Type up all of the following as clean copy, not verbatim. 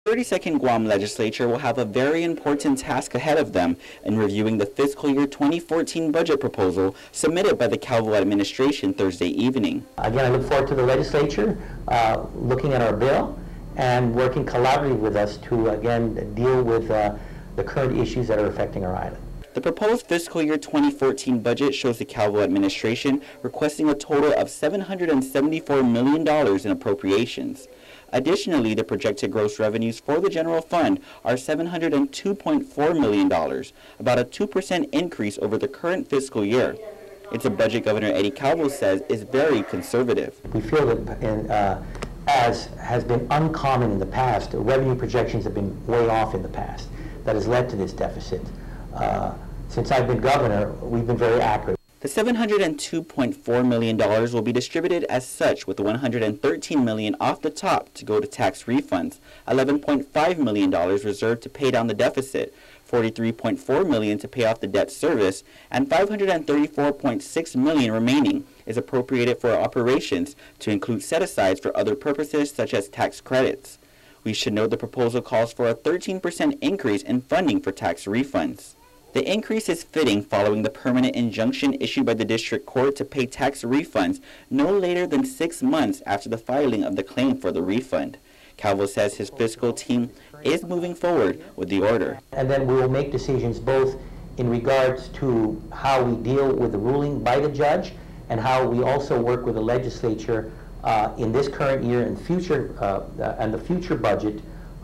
32nd Guam legislature will have a very important task ahead of them in reviewing the fiscal year 2014 budget proposal submitted by the Calvo administration Thursday evening. Again, I look forward to the legislature looking at our bill and working collaboratively with us to, again, deal with the current issues that are affecting our island. The proposed fiscal year 2014 budget shows the Calvo administration requesting a total of $774 million in appropriations. Additionally, the projected gross revenues for the general fund are $702.4 million, about a 2% increase over the current fiscal year. It's a budget Governor Eddie Calvo says is very conservative. We feel that, as has been uncommon in the past, revenue projections have been way off in the past. That has led to this deficit. Since I've been governor, we've been very accurate. The $702.4 million will be distributed as such, with $113 million off the top to go to tax refunds, $11.5 million reserved to pay down the deficit, $43.4 million to pay off the debt service, and $534.6 million remaining is appropriated for operations to include set-asides for other purposes such as tax credits. We should note the proposal calls for a 13% increase in funding for tax refunds. The increase is fitting following the permanent injunction issued by the district court to pay tax refunds no later than 6 months after the filing of the claim for the refund. Calvo says his fiscal team is moving forward with the order. And then we will make decisions both in regards to how we deal with the ruling by the judge and how we also work with the legislature in this current year and future and the future budget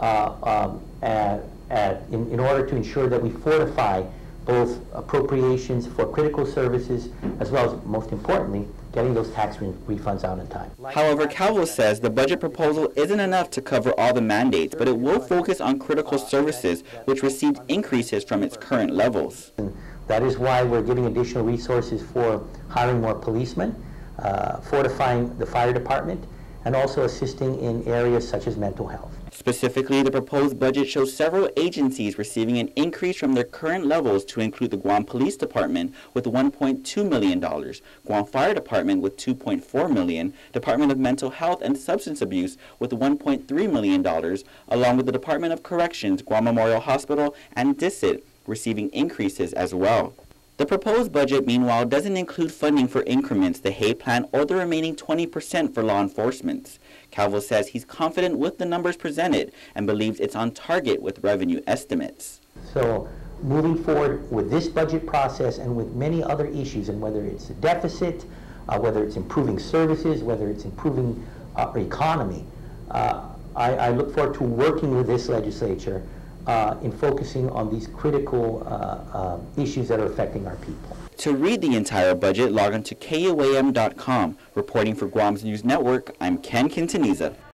in order to ensure that we fortify both appropriations for critical services as well as, most importantly, getting those tax refunds out in time. However, Calvo says the budget proposal isn't enough to cover all the mandates, but it will focus on critical services, which received increases from its current levels. And that is why we're giving additional resources for hiring more policemen, fortifying the fire department, and also assisting in areas such as mental health. Specifically, the proposed budget shows several agencies receiving an increase from their current levels to include the Guam Police Department with $1.2 million, Guam Fire Department with $2.4 million, Department of Mental Health and Substance Abuse with $1.3 million, along with the Department of Corrections, Guam Memorial Hospital, and DICIT receiving increases as well. The proposed budget, meanwhile, doesn't include funding for increments, the Hay Plan, or the remaining 20% for law enforcement. Calvo says he's confident with the numbers presented and believes it's on target with revenue estimates. So moving forward with this budget process and with many other issues, and whether it's a deficit, whether it's improving services, whether it's improving our economy, I look forward to working with this legislature in focusing on these critical issues that are affecting our people. To read the entire budget, log on to KUAM.com. Reporting for Guam's News Network, I'm Ken Quintaniza.